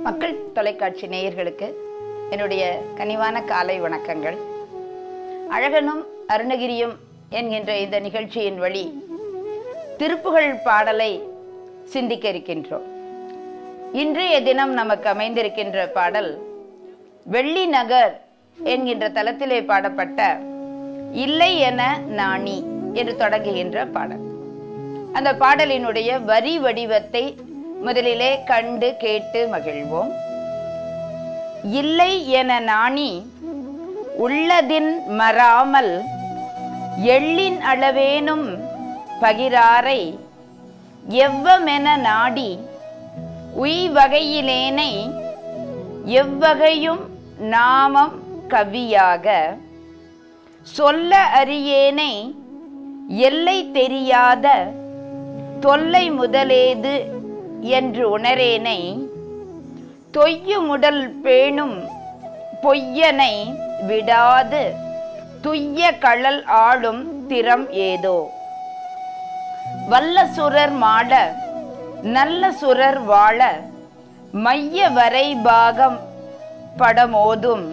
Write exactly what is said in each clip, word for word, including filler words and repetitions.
மக்கள் தொலைக்காட்சி நேயர்களுக்கு என்னுடைய கனிவான காலை வணக்கங்கள். அழகனும் அருணகிரியும் என்கின்ற இந்த நிகழ்ச்சியின் வழி திருப்புகழ் பாடலை சிந்திக்க இருக்கின்றோம். இன்றைய தினம் நமக்கு அமைந்திருக்கின்ற பாடல் வெள்ளி நகர் என்கின்ற தலத்திலே பாடப்பட்ட இல்லை என நாணி என்று தொடங்குகின்ற பாடல். அந்த பாடலினுடைய வரி வடிவத்தை முதலிலே கண்டு கேட்டு மகிழ்வோம். இல்லை என நாணி உள்ளதின் மறாமல் எள்ளின் அளவேனும் பகிராரை எவ்வமென நாடி உய்வகையிலேனை எவ்வகையும் நாமம் கவியாக சொல்ல அறியேனை எல்லை தெரியாத தொல்லை முதலேது என்று உணரேனை தொய்யு முடல் பேணும் பொய்யனை விடாது துய்ய கழல் ஆளும் திறம் ஏதோ வல்ல சுரர் மாட நல்ல சுரர் வாழ மைய வரை பாகம் படமோதும்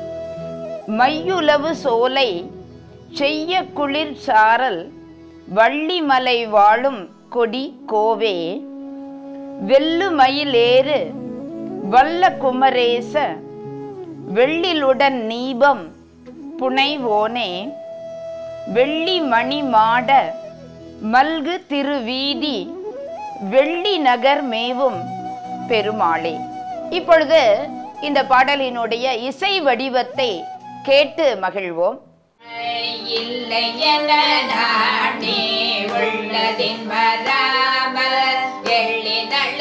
மையுளவு சோலை செய்ய குளிர் சாரல் வள்ளிமலை வாழும் கொடி கோவே வெள்ளு மயிலேறு வல்ல குமரேச வெள்ளிலுடன் நீபம் புனைவோனே வெள்ளி மணி மாட மல்கு திருவீதி வெள்ளி நகர் மேவும் பெருமாளே. இப்பொழுது இந்த பாடலினுடைய இசை வடிவத்தை கேட்டு மகிழ்வோம். இல்லை என நானே உள்ளதின் வராமல் எள்ளி நல்ல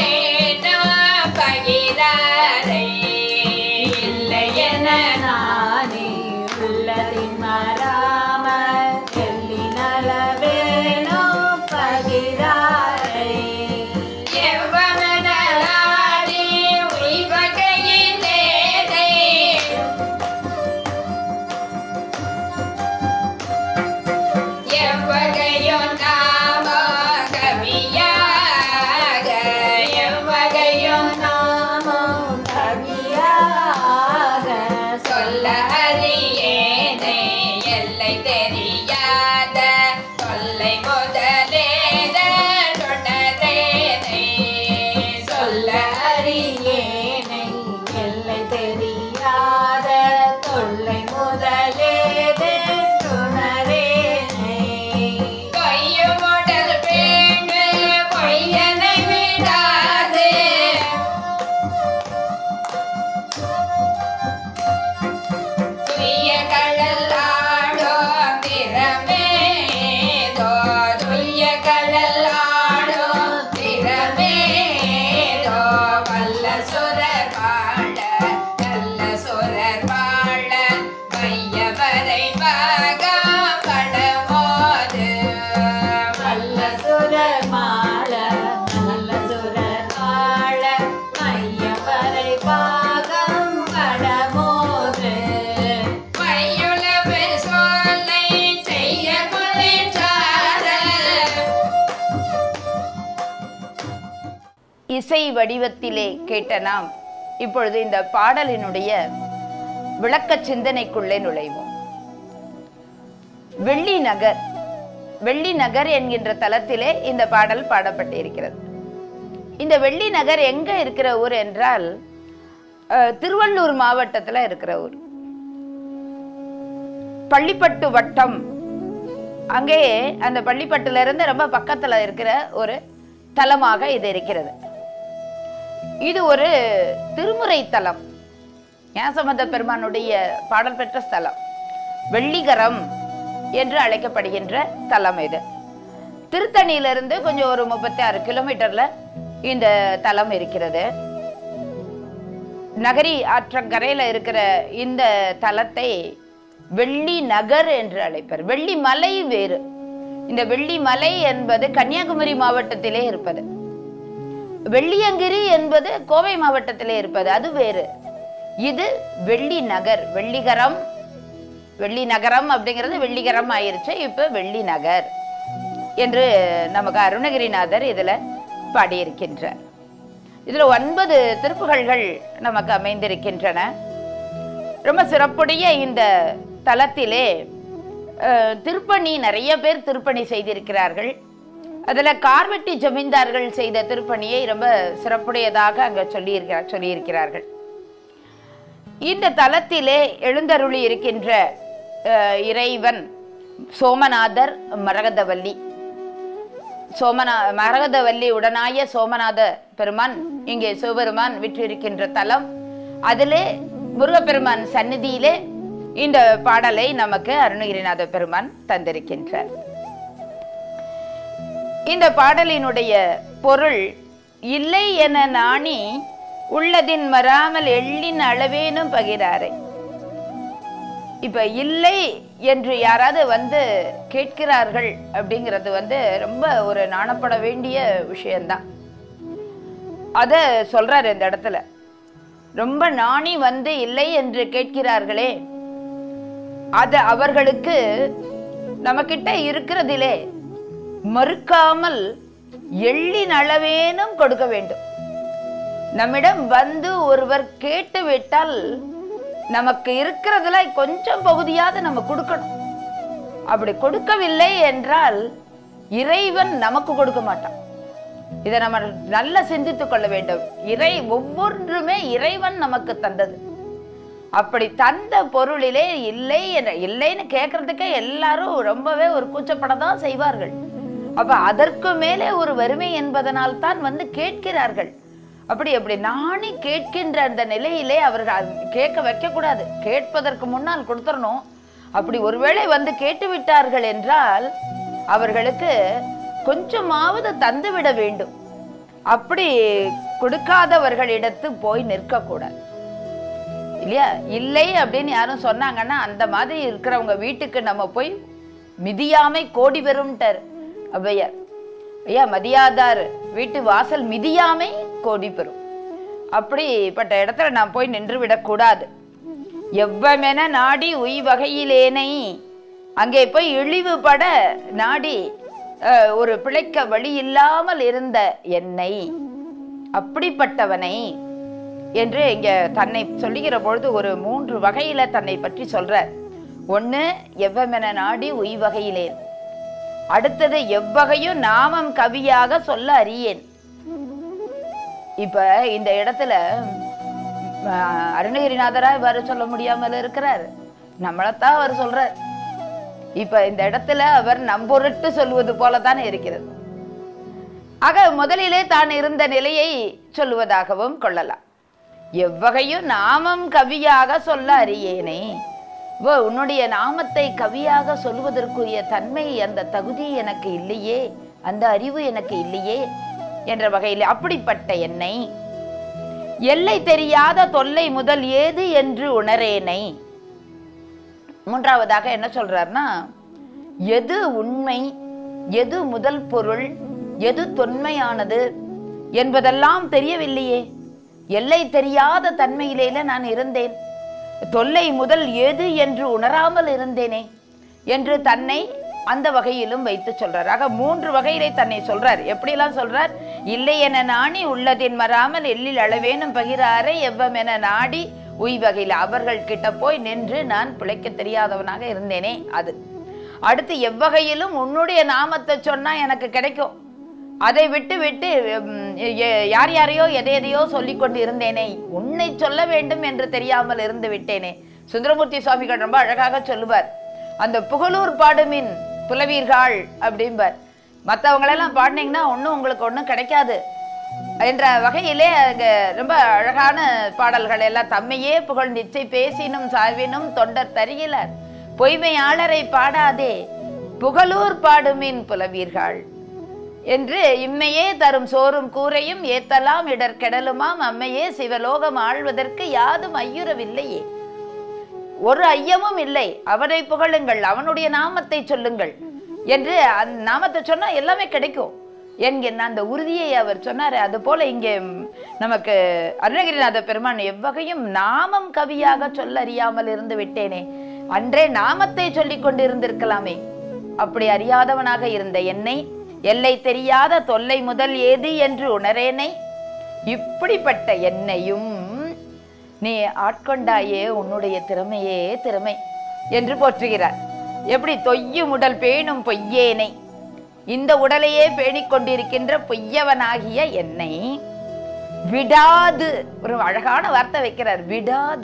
வேணும் பகிராரை இல்லை என நானே உள்ளதின் வராமல் எள்ளி நல்ல வேணும் பகிராரை எவ்வமென நாடி உய்வகையிலேனை எவ்வகையும் நாம கவியாக எவ்வகையும் நாம கவியாக சொல்ல அறியேனை எல்லை தெரியாத தொல்லை முதலேத தொடரேனை சொல்ல அறியேனை எல்லை தெரியாத தொல்லை முதலேத தொடரேனை பொய்யுமுடல் பேணு பொய்யனை விடாது துய்ய கடல் ஆடும் திறமேதோ துய்ய கடல் ஆடும் திறமேதோ வல்ல சுரர் வாழ நல்ல சுரர் வாழ மையவரை பாகம் படமோது வல்ல சுரர் மாள நல்ல சுரர் வாழ மையவரை பாகம் படமோது மையுளவு சோலை செய்ய குளிர்சாரல் இசை வடிவத்திலே கேட்ட நாம் இப்பொழுது இந்த பாடலினுடைய விளக்க சிந்தனைக்குள்ளே நுழைவோம். வெள்ளி நகர் வெள்ளி நகர் என்கின்ற தலத்திலே இந்த பாடல் பாடப்பட்டிருக்கிறது. இந்த வெள்ளி நகர் எங்க இருக்கிற ஊர் என்றால் அஹ், திருவள்ளூர் மாவட்டத்தில் இருக்கிற ஊர். பள்ளிப்பட்டு வட்டம், அங்கே அந்த பள்ளிப்பட்டுல இருந்து ரொம்ப பக்கத்துல இருக்கிற ஒரு தலமாக இது இருக்கிறது. இது ஒரு திருமுறை தலம், ஞானசம்பந்த பெருமானுடைய பாடல் பெற்ற ஸ்தலம். வெள்ளிகரம் என்று அழைக்கப்படுகின்ற தலம் இது. திருத்தணியிலிருந்து கொஞ்சம் ஒரு முப்பத்தி ஆறு கிலோமீட்டர்ல இந்த தலம் இருக்கிறது. நகரி ஆற்றங்கரையில இருக்கிற இந்த தலத்தை வெள்ளி நகர் என்று அழைப்பர். வெள்ளி மலை வேறு. இந்த வெள்ளி மலை என்பது கன்னியாகுமரி மாவட்டத்திலே இருப்பது. வெள்ளியங்கிரி என்பது கோவை மாவட்டத்திலே இருப்பது, அது வேறு. இது வெள்ளி நகர், வெள்ளிகரம். வெள்ளி நகரம் அப்படிங்கிறது வெள்ளிகரம் ஆயிருச்சு, இப்ப வெள்ளி நகர் என்று நமக்கு அருணகிரிநாதர் இதுல பாடியிருக்கின்றார். இதுல ஒன்பது திருப்புகழ்கள் நமக்கு அமைந்திருக்கின்றன. ரொம்ப சிறப்புடைய இந்த தலத்திலே திருப்பணி நிறைய பேர் திருப்பணி செய்திருக்கிறார்கள். அதுல கார்வெட்டி ஜமீன்தார்கள் செய்த திருப்பணியை ரொம்ப சிறப்புடையதாக அங்க சொல்லியிருக்கிறார் சொல்லியிருக்கிறார்கள். இந்த தலத்திலே எழுந்தருளி இருக்கின்ற இறைவன் சோமநாதர் மரகதவல்லி. சோமநா மரகதவல்லி உடனாய சோமநாத பெருமான் இங்கே சிவபெருமான் விற்றிருக்கின்ற தலம். அதிலே முருகப்பெருமான் சந்நிதியிலே இந்த பாடலை நமக்கு அருணகிரிநாத பெருமான் தந்திருக்கின்றார். இந்த பாடலினுடைய பொருள், இல்லை என நாணி உள்ளதின் மறாமல் எள்ளின் அளவேனும் பகிராரை. இப்ப இல்லை என்று யாராவது வந்து கேட்கிறார்கள் அப்படிங்கிறது வந்து ரொம்ப ஒரு நாணப்பட வேண்டிய விஷயம்தான். அத சொல்றாரு இந்த இடத்துல. ரொம்ப நாணி வந்து இல்லை என்று கேட்கிறார்களே, அது அவர்களுக்கு நம்ம கிட்ட இருக்கிறதிலே மறுக்காமல் எள்ளின் அளவேனும் கொடுக்க வேண்டும். நம்மிடம் வந்து ஒருவர் கேட்டு விட்டால் நமக்கு இருக்கிறதுல கொஞ்சம் பகுதியாவது நம்ம கொடுக்கணும். அப்படி கொடுக்கவில்லை என்றால் இறைவன் நமக்கு கொடுக்க மாட்டான். இதை நம்ம நல்லா சிந்தித்துக் கொள்ள வேண்டும். இறை ஒவ்வொன்றுமே இறைவன் நமக்கு தந்தது. அப்படி தந்த பொருளிலே இல்லை என்ற இல்லைன்னு கேட்கறதுக்கே எல்லாரும் ரொம்பவே ஒரு கூச்சப்படதான் செய்வார்கள். அப்ப அதற்கு மேலே ஒரு வறுமை என்பதனால் தான் வந்து கேட்கிறார்கள். அப்படி அப்படி நாணி கேட்கின்ற அந்த நிலையிலே அவர்கள் கேட்க வைக்க கூடாது. கேட்பதற்கு முன்னால் கொடுத்துடணும். அப்படி ஒருவேளை வந்து கேட்டு விட்டார்கள் என்றால் அவர்களுக்கு கொஞ்சமாவது தந்துவிட வேண்டும். அப்படி கொடுக்காதவர்களிடத்து போய் நிற்கக்கூடாது இல்லையா? இல்லை அப்படின்னு யாரும் சொன்னாங்கன்னா அந்த மாதிரி இருக்கிறவங்க வீட்டுக்கு நம்ம போய் மிதியாமை கோடி பெறும்ட்டார் ஔவையார். ஐயா, மதியாதார் வீட்டு வாசல் மிதியாமை கோடி பெறும். அப்படிப்பட்ட இடத்துல நான் போய் நின்று விடக்கூடாது. எவ்வமென நாடி உய் வகையிலேனை, அங்கே போய் இழிவுபட நாடி ஒரு பிழைக்க வழி இல்லாமல் இருந்த என்னை, அப்படிப்பட்டவனை என்று இங்க தன்னை சொல்லுகிற பொழுது ஒரு மூன்று வகையில தன்னை பற்றி சொல்றார். ஒண்ணு, எவ்வமென நாடி உய் வகையிலேன். அடுத்தது, எவ்வகையும் நாமம் கவியாக சொல்ல அறியேன். இப்ப இந்த இடத்துல அருணகிரிநாதரா இவ்வாறு சொல்ல முடியாமல் இருக்கிறார், நம்மளைத்தான் அவர் சொல்றார். இப்ப இந்த இடத்துல அவர் நம்பொருட்டு சொல்வது போலதான் இருக்கிறது. ஆக முதலிலே தான் இருந்த நிலையை சொல்லுவதாகவும் கொள்ளலாம். எவ்வகையும் நாமம் கவியாக சொல்ல அறியேனே, உன்னுடைய நாமத்தை கவியாக சொல்வதற்குரிய தன்மை, அந்த தகுதி எனக்கு இல்லையே, அந்த அறிவு எனக்கு இல்லையே என்ற வகையில் அப்படிப்பட்ட என்னை எல்லை தெரியாத தொல்லை முதல் ஏது என்று உணரேனை. மூன்றாவதாக என்ன சொல்றார்னா, எது உண்மை, எது முதல் பொருள், எது தொன்மையானது என்பதெல்லாம் தெரியவில்லையே. எல்லை தெரியாத தன்மையிலேல நான் இருந்தேன். தொல்லை முதல் ஏது என்று உணராமல் இருந்தேனே என்று தன்னை அந்த வகையிலும் வைத்து சொல்றார். ஆக மூன்று வகையிலே தன்னை சொல்றார். எப்படிலாம் சொல்றார்? இல்லை என நாணி உள்ளதின் மறாமல் எல்லில் அளவேனும் பகிராரை எவ்வமென நாடி உய் வகையில். அவர்கள் கிட்ட போய் நின்று நான் பிழைக்க தெரியாதவனாக இருந்தேனே அது. அடுத்து, எவ்வகையிலும் உன்னுடைய நாமத்தை சொன்னா எனக்கு கிடைக்கும், அதை விட்டு விட்டு யார் யாரையோ எதை எதையோ சொல்லிக் கொண்டு இருந்தேனே, உன்னை சொல்ல வேண்டும் என்று தெரியாமல் இருந்து விட்டேனே. சுந்தரமூர்த்தி சுவாமிகள் ரொம்ப அழகாக சொல்லுவார், அந்த புகழூர் பாடுமின் புலவீர்கள் அப்படிம்பார். மற்றவங்களெல்லாம் பாடினீங்கன்னா ஒன்றும் உங்களுக்கு ஒன்றும் கிடைக்காது என்ற வகையிலே அங்க ரொம்ப அழகான பாடல்கள் எல்லாம். தம்மையே புகழ் நிச்சை பேசினும் சாவினும் தொண்டர் தருகிறார், பொய்மையாளரை பாடாதே புகழூர் பாடுமின் புலவீர்கள் என்று இம்மையே தரும் சோறும் கூரையும் ஏத்தலாம் இடர்கெடலுமாம் அம்மையே சிவலோகம் ஆழ்வதற்கு யாதும் ஐயுறவில்லையே. ஒரு ஐயமும் இல்லை, அவனை புகழுங்கள், அவனுடைய நாமத்தை சொல்லுங்கள் என்று அந்த நாமத்தை சொன்னா எல்லாமே கிடைக்கும் என்கிற அந்த உறுதியை அவர் சொன்னார். அது போல இங்கே நமக்கு அருணகிரிநாத பெருமான் எவ்வகையும் நாமம் கவியாக சொல்ல அறியாமல் இருந்து விட்டேனே, அன்றே நாமத்தை சொல்லிக் கொண்டு இருந்திருக்கலாமே. அப்படி அறியாதவனாக இருந்த என்னை எல்லை தெரியாத தொல்லை முதல் ஏது என்று உணரேனை இப்படிப்பட்ட என்னையும் நீ ஆட்கொண்டாயே, உன்னுடைய திறமையே திறமை என்று போற்றுகிறார். எப்படி தொய்யும் உடல் பேணும் பொய்யேனை, இந்த உடலையே பேணிக் கொண்டிருக்கின்ற பொய்யவனாகிய என்னை விடாது, ஒரு அழகான வார்த்தை வைக்கிறார், விடாது.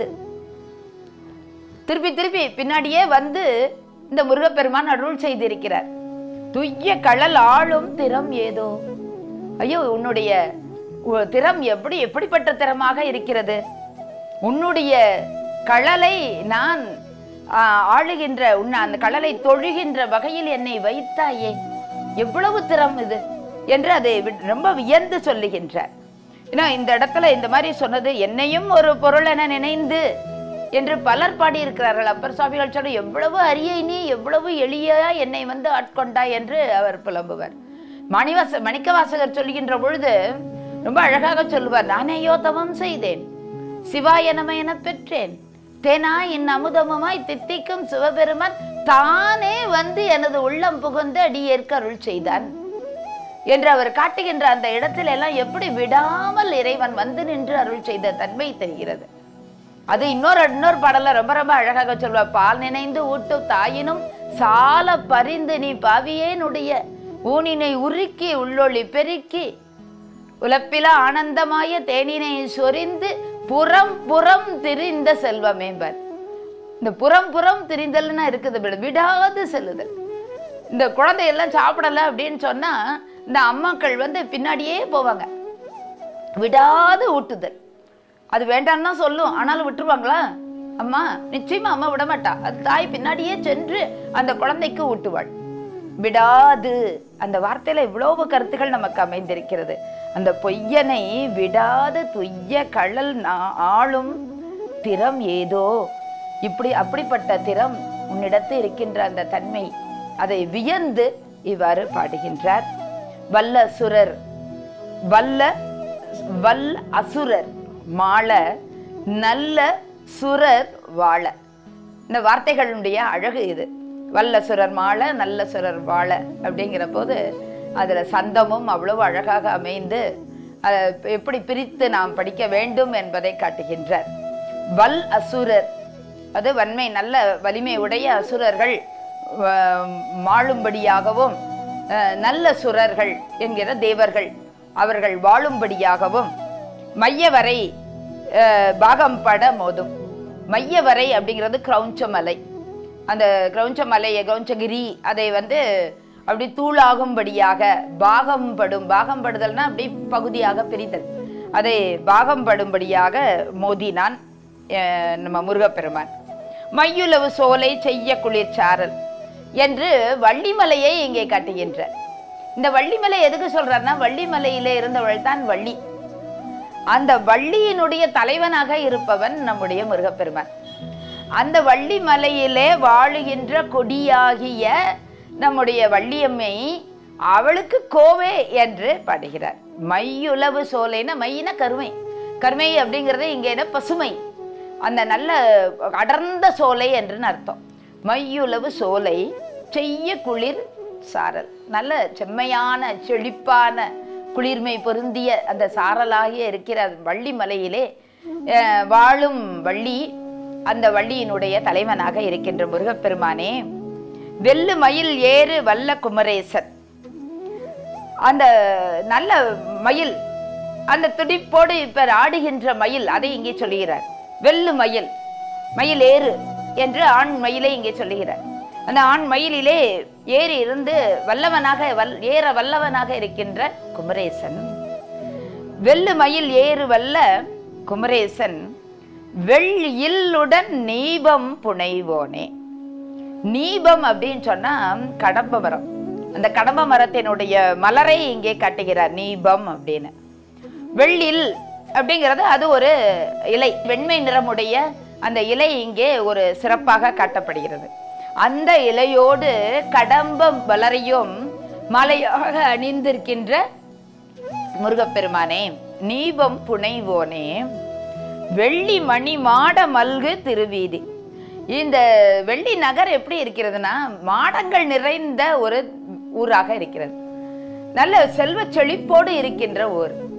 திருப்பி திருப்பி பின்னாடியே வந்து இந்த முருகப்பெருமான் அருள் செய்திருக்கிறார். துய்ய கடல் ஆளும் திறம் ஏதோ. ஐயோ, உன்னுடைய திறம் எப்படி எப்படிப்பட்ட திறமாக இருக்கிறது. உன்னுடைய கடலை நான் ஆளுகின்ற, உன்னை அந்த கடலை தொழுகின்ற வகையில் என்னை வைத்தாயே, எவ்வளவு திறம் இது என்று அதை ரொம்ப வியந்து சொல்லுகின்றார். ஏன்னா இந்த இடத்துல இந்த மாதிரி சொன்னது, என்னையும் ஒரு பொருள் என நினைந்து என்று பலர் பாடியிருக்கிறார்கள். அப்பர் சுவாமிகள் சொல்ல, எவ்வளவு அரிய நீ, எவ்வளவு எளிய என்னை வந்து ஆட்கொண்டாய் என்று அவர் புலம்புவார். மணிவாச மணிக்கவாசகர் சொல்கின்ற பொழுது ரொம்ப அழகாக சொல்லுவார், நானேயோ தவம் செய்தேன், சிவாய நம என பெற்றேன், தேனா என் அமுதமுமாய் தித்திக்கும் சிவபெருமான் தானே வந்து எனது உள்ளம் புகுந்து அடியேற்க அருள் செய்தான் என்று அவர் காட்டுகின்ற அந்த இடத்துல எல்லாம் எப்படி விடாமல் இறைவன் வந்து நின்று அருள் செய்த தன்மை தெரிகிறது. அது இன்னொரு இன்னொரு பாடல ரொம்ப ரொம்ப அழகாக சொல்வார், பால் நினைந்து ஊட்டும் தாயினும் சால பரிந்து நீ பாவியேனுடைய ஊனினை உருக்கி உள்ளொளி பெருக்கி உலப்பில ஆனந்தமாய தேனினை சொரிந்து புறம் புறம் திரிந்த செல்வமேம்பர். இந்த புறம் புறம் திரிந்தல்னா இருக்குது, விடாது செல்லுதல். இந்த குழந்தையெல்லாம் சாப்பிடல அப்படின்னு சொன்னா இந்த அம்மாக்கள் வந்து பின்னாடியே போவாங்க, விடாது ஊட்டுதல். அது வேண்டான்னு தான் சொல்லும், ஆனாலும் விட்டுருவாங்களா அம்மா? நிச்சயமா அம்மா விட மாட்டா. அது தாய் பின்னாடியே சென்று அந்த குழந்தைக்கு ஊட்டுவாள். விடாது, அந்த வார்த்தையில இவ்வளவு கருத்துகள் நமக்கு அமைந்திருக்கிறது. அந்த பொய்யனை விடாது துய்ய கழல் ஆளும் திறம் ஏதோ, இப்படி அப்படிப்பட்ட திறம் உன்னிடத்து இருக்கின்ற அந்த தன்மை, அதை வியந்து இவ்வாறு பாடுகின்றார். வல்ல சுரர் வல்ல வல் அசுரர் மாள நல்ல சுரர் வாழ. இந்த வார்த்தைகளுடைய அழகு இது. வல்ல சுரர் மாள நல்ல சுரர் வாழ அப்படிங்கிற போது அதுல சந்தமும் அவ்வளவு அழகாக அமைந்து எப்படி பிரித்து நாம் படிக்க வேண்டும் என்பதை காட்டுகின்றார். வல் அசுரர், அது வன்மை நல்ல வலிமை உடைய அசுரர்கள் மாளும்படியாகவும், நல்ல சுரர்கள் என்கிற தேவர்கள் அவர்கள் வாழும்படியாகவும், மையவரை பாகம் பட மோதும். மையவரை அப்படிங்கிறது கிரௌஞ்சமலை. அந்த கிரௌஞ்சமலையை கிரௌஞ்சகிரி அதை வந்து அப்படி தூளாகும்படியாக பாகம் படும், பாகம் படுதல்னா அப்படி பகுதியாக பிரித்தல், அதை பாகம் படும்படியாக மோதினான் நம்ம முருகப்பெருமான். மையுளவு சோலை செய்ய குளிர்ச்சாரல் என்று வள்ளிமலையை இங்கே காட்டுகின்ற. இந்த வள்ளிமலை எதுக்கு சொல்றாருன்னா, வள்ளிமலையிலே இருந்தவள் தான் வள்ளி. அந்த வள்ளியினுடைய தலைவனாக இருப்பவன் நம்முடைய முருகப்பெருமான். அந்த வள்ளி மலையிலே வாழுகின்ற கொடியாகிய நம்முடைய வள்ளியம்மை, அவளுக்கு கோவே என்று பாடுகிறார். மையுளவு சோலைன்னா, மையின கருமை, கருமை அப்படிங்கிறது இங்கே பசுமை, அந்த நல்ல அடர்ந்த சோலை என்று அர்த்தம். மையுளவு சோலை செய்ய குளிர் சாரல், நல்ல செம்மையான செழிப்பான குளிர்மை பொருந்திய அந்த சாரலாகிய இருக்கிற வள்ளி மலையிலே வாழும் வள்ளி, அந்த வள்ளியினுடைய தலைவனாக இருக்கின்ற முருகப்பெருமானே, வெள்ளு மயில் ஏறு வல்ல குமரேசன். அந்த நல்ல மயில், அந்த துடிப்போடு இப்ப ஆடுகின்ற மயில், அதை இங்கே சொல்லுகிறார். வெள்ளு மயில், மயில் ஏறு என்று ஆண் மயிலை இங்கே சொல்லுகிறார். அந்த ஆண் மயிலிலே ஏறி இருந்து வல்லவனாக வல் ஏற வல்லவனாக இருக்கின்ற குமரேசன். வெள்ளு மயில் ஏறு வல்ல குமரேசன் வெள்ளியுடன் நீபம் புனைவோனே. நீபம் அப்படின்னு சொன்னா கடம்ப மரம். அந்த கடம்ப மரத்தினுடைய மலரை இங்கே காட்டுகிறார் நீபம் அப்படின்னு. வெள்ளில் அப்படிங்கிறது அது ஒரு இலை, வெண்மை நிறமுடைய அந்த இலை இங்கே ஒரு சிறப்பாக காட்டப்படுகிறது. அந்த இலையோடு கடம்ப மலரையும் மலையாக அணிந்திருக்கின்ற முருகப்பெருமானே, நீபம் புனைவோனே, வெள்ளி மணி மாட மல்கு திருவீதி. இந்த வெள்ளி நகர் எப்படி இருக்கிறதுனா, மாடங்கள் நிறைந்த ஒரு ஊராக இருக்கிறது. நல்ல செல்வ செழிப்போடு இருக்கின்ற ஊர்.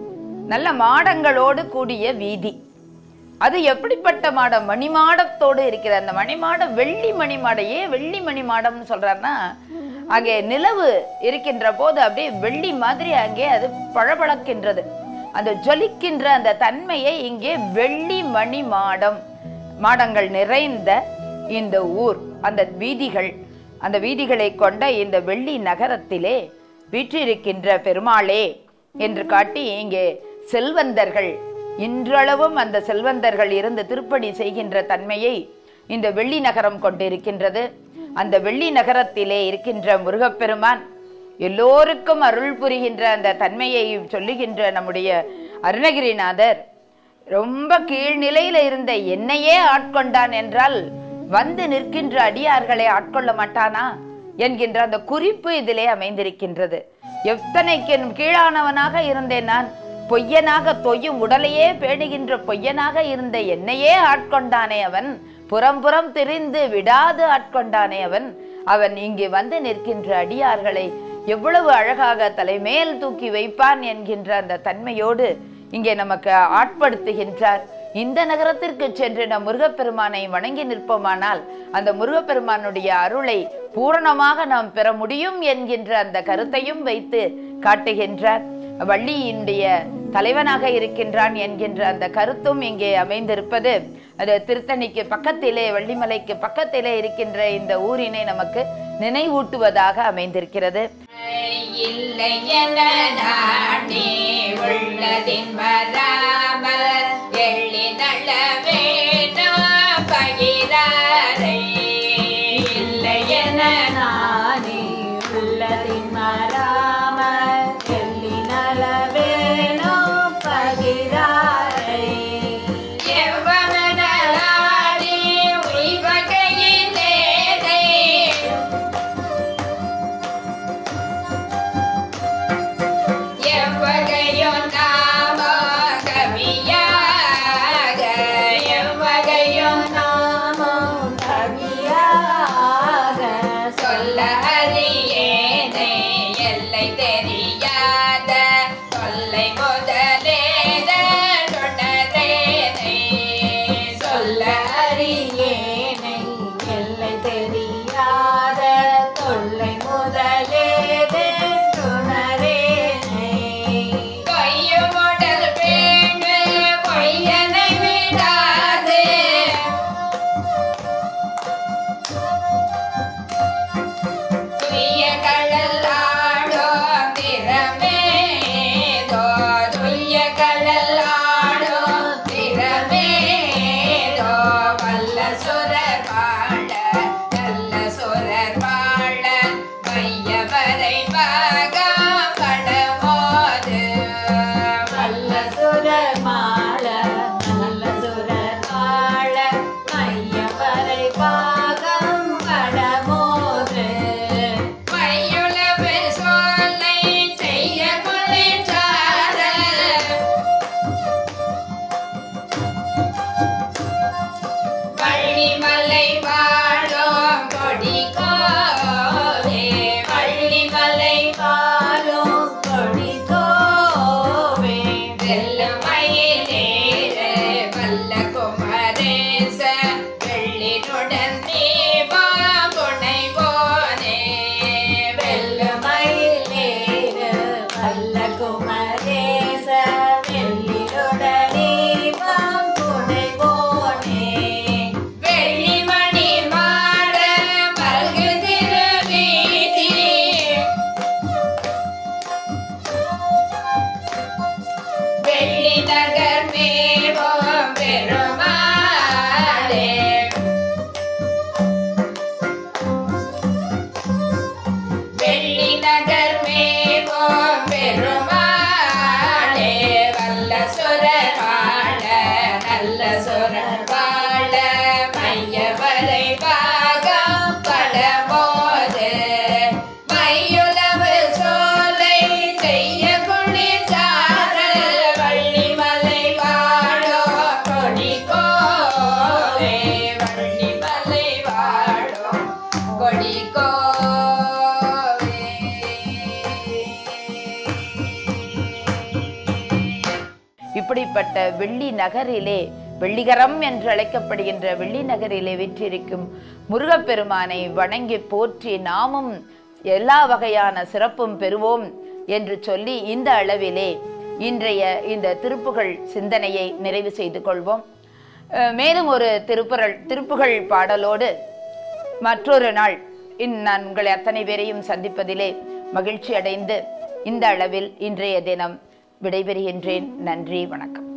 நல்ல மாடங்களோடு கூடிய வீதி. அது எப்படிப்பட்ட மாடம்? மணிமாடத்தோடு இருக்கிற அந்த மணிமாடம் வெள்ளி மணிமாடையே வெள்ளி மணிமாடம்னு சொல்றாருன்னா, அங்கே நிலவு இருக்கின்ற போது அப்படியே வெள்ளி மாதிரி அங்கே அது பளபளக்கின்றது. அந்த ஜொலிக்கின்ற அந்த தன்மையை இங்கே வெள்ளி மணி மாடம், மாடங்கள் நிறைந்த இந்த ஊர், அந்த வீதிகள், அந்த வீதிகளை கொண்ட இந்த வெள்ளி நகரத்திலே வீற்றிருக்கின்ற பெருமாளே என்று காட்டி இங்கே செல்வந்தர்கள், இன்றளவும் அந்த செல்வந்தர்கள் இருந்து திருப்பணி செய்கின்ற தன்மையை இந்த வெள்ளி நகரம் கொண்டிருக்கின்றது. அந்த வெள்ளி நகரத்திலே இருக்கின்ற முருகப்பெருமான் எல்லோருக்கும் அருள் புரிகின்ற அந்த தன்மையை சொல்லுகின்ற நம்முடைய அருணகிரிநாதர் ரொம்ப கீழ்நிலையில இருந்த என்னையே ஆட்கொண்டான் என்றால் வந்து நிற்கின்ற அடியார்களை ஆட்கொள்ள மாட்டானா என்கின்ற அந்த குறிப்பு இதிலே அமைந்திருக்கின்றது. எத்தனை கீழானவனாக இருந்தேன் நான், பொய்யனாக தொய்யும் உடலையே பேணுகின்ற பொய்யனாக இருந்த என்னையே ஆட்கொண்டானே அவன், புறம் புறம் திரிந்து விடாது ஆட்கொண்டானே அவன், அவன் இங்கே வந்து நிற்கின்ற அடியார்களை எவ்வளவு அழகாக தலைமேல் தூக்கி வைப்பான் என்கின்ற அந்த தன்மையோடு இங்கே நமக்கு ஆட்படுத்துகின்றார். இந்த நகரத்திற்கு சென்று நம் முருகப்பெருமானை வணங்கி நிற்போமானால் அந்த முருகப்பெருமானுடைய அருளை பூரணமாக நாம் பெற முடியும் என்கின்ற அந்த கருத்தையும் வைத்து காட்டுகின்றார். வள்ளியினுடைய தலைவனாக இருக்கின்றான் என்கின்ற அந்த கருத்தும் இங்கே அமைந்திருப்பது அது திருத்தணிக்கு பக்கத்திலே, வள்ளிமலைக்கு பக்கத்திலே இருக்கின்ற இந்த ஊரினை நமக்கு நினைவூட்டுவதாக அமைந்திருக்கிறது. இல்லை என நானே உள்ளதின் வராமல் எள்ளி நல்ல வேணா பகிராரை. இல்லை என நானே உள்ளதின் வராமல் எள்ளி நல்ல வேணா பகிராரை. எவ்வளனாடி உய்வகையிலே எவ்வகையோ நாம கவியாக, எவ்வகையோ நாம கவியாக சொல்ல அறியேனே எல்லை தெரியாத தொல்லை முதலேத தொடரேனே. சொல்ல அறியேனே எல்லை தெரியாத தொல்லை முதலேத தொடரேனே. பொய்யுமுடல் பேணு பொய்யனை விடாது, துய்ய கடலாடோ திறமேதோ, துய்ய கடலாடோ திறமேதோ. வல்ல சுரர் வாழ நல்ல சுரர் வாழ மையவரை பாகா படமோது. வல்ல சுரர் மாள நல்ல சுரர் வாழ மையவரை பாகம் படமோது. மையுளவு சொல்லை செய்ய குளிர்ச்சாரல், வள்ளிமலை வாழும் கொடி கோவே, வள்ளிமலை வாழும் கொடி கோவே. வெள்ளமயிலேறு வல்ல குமரேச வெள்ளினுடன் தீபா புனைவோனே. வெள்ளமயிலேறு வல்ல குமரேச வெள்ளினுடன் தீபா புனைவோனே. வெள்ளிமணி மாட மல்கு திருவீதி, வெள்ளி நகர் மேவோம் பெருமாளே. வெள்ளி நகர் மேவோம் பெருமாளே. வல்ல சுரர் வாழ நல்ல சுரர் வாழ மையவரை பாகா படமோது. மையுளவு சோலை செய்ய குளிர்ச்சாரல், வள்ளிமலை வாழோ கொடி கோவே, வள்ளிமலை வாழோ கொடி கோவே. அப்படிப்பட்ட வெள்ளி நகரிலே, வெள்ளிகரம் என்று அழைக்கப்படுகின்ற வெள்ளி நகரிலே வீற்றிருக்கும் முருகப்பெருமானை வணங்கி போற்றி நாமும் எல்லா வகையான சிறப்பும் பெறுவோம் என்று சொல்லி இந்த அளவிலே இன்றைய இந்த திருப்புகழ் சிந்தனையை நிறைவு செய்து கொள்வோம். மேலும் ஒரு திருப்புகழ் திருப்புகழ் பாடலோடு மற்றொரு நாள் நான் உங்களை அத்தனை பேரையும் சந்திப்பதிலே மகிழ்ச்சி அடைந்து இந்த அளவில் இன்றைய தினம் விடைபெறுகின்றேன். நன்றி, வணக்கம்.